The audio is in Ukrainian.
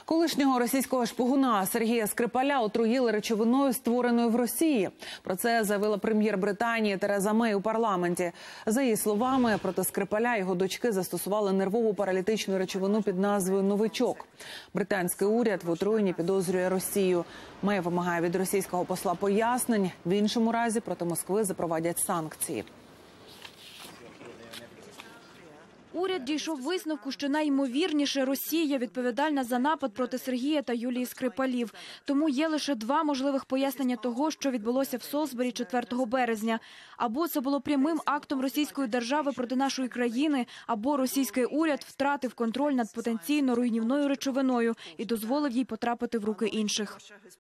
Колишнього російського шпигуна Сергія Скрипаля отруїли речовиною, створеною в Росії. Про це заявила прем'єр Британії Тереза Мей у парламенті. За її словами, проти Скрипаля його дочки застосували нервову паралітичну речовину під назвою «Новичок». Британський уряд в отруєнні підозрює Росію. Мей вимагає від російського посла пояснень. В іншому разі проти Москви запровадять санкції. Уряд дійшов висновку, що найімовірніше Росія відповідальна за напад проти Сергія та Юлії Скрипалів. Тому є лише два можливих пояснення того, що відбулося в Солсбері 4 березня. Або це було прямим актом російської держави проти нашої країни, або російський уряд втратив контроль над потенційно руйнівною речовиною і дозволив їй потрапити в руки інших.